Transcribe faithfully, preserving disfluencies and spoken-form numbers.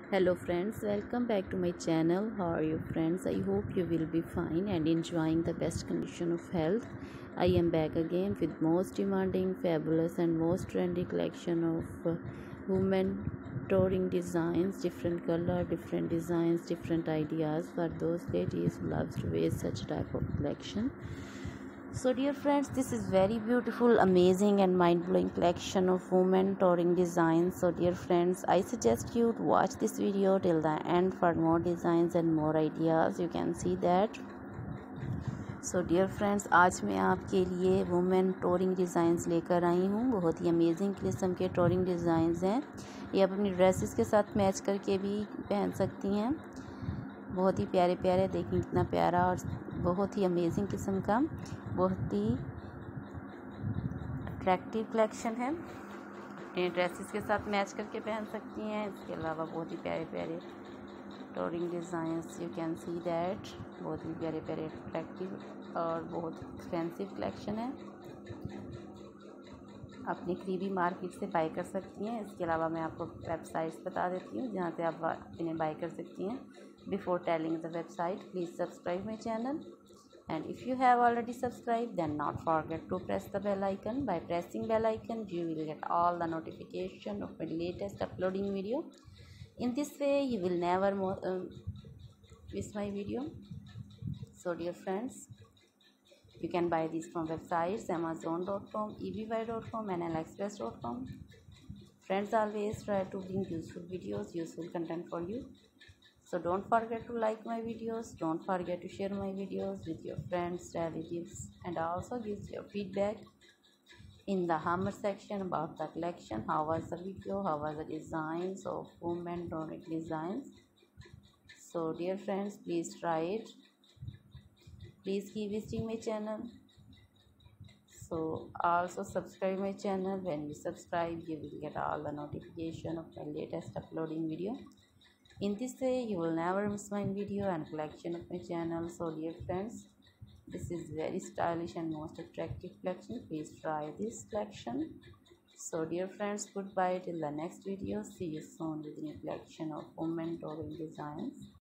Hello friends, welcome back to my channel. How are you friends? I hope you will be fine and enjoying the best condition of health. I am back again with most demanding, fabulous and most trendy collection of uh, women touring designs, different color, different designs, different ideas for those ladies who loves to wear such type of collection. So dear friends, this is very beautiful, amazing and mind-blowing collection of women touring designs. So dear friends, I suggest you to watch this video till the end for more designs and more ideas. You can see that. So dear friends, आज मैं आपके लिए women touring designs लेकर आई हूँ। बहुत ही amazing किस्म के touring designs हैं। ये आप अपनी ड्रेसेस के साथ मैच करके भी पहन सकती हैं। बहुत ही प्यारे प्यारे, देखिए कितना प्यारा और बहुत ही अमेजिंग किस्म का, बहुत ही अट्रैक्टिव कलेक्शन है। अपने ड्रेसेस के साथ मैच करके पहन सकती हैं। इसके अलावा बहुत ही प्यारे प्यारे टोरिंग designs, you can see that, बहुत ही प्यारे प्यारे अट्रैक्टिव और बहुत एक्सपेंसिव कलेक्शन है। अपनी करीबी मार्केट से बाय कर सकती हैं। इसके अलावा मैं आपको वेबसाइट्स बता देती हूँ जहाँ से आप इन्हें बाय कर सकती हैं। Before telling the website, please subscribe my channel, and if you have already subscribed, then not forget to press the bell icon. By pressing bell icon, you will get all the notification of my latest uploading video. In this way, you will never more, uh, miss my video. So dear friends, you can buy these from websites amazon dot com, e b y dot com and aliexpress dot com. Friends, always try to bring useful videos, useful content for you. So don't forget to like my videos, don't forget to share my videos with your friends, relatives, and also give your feedback in the comment section about the collection. How was the video, how was the designs of women tonic designs. So dear friends, please try it. Please keep visiting my channel. So also subscribe my channel. When you subscribe, you will get all the notification of my latest uploading video. In this way, you will never miss my video and collection of my channel. So dear friends, this is very stylish and most attractive collection. Please try this collection. So dear friends, goodbye till the next video. See you soon with a new collection of women touring designs.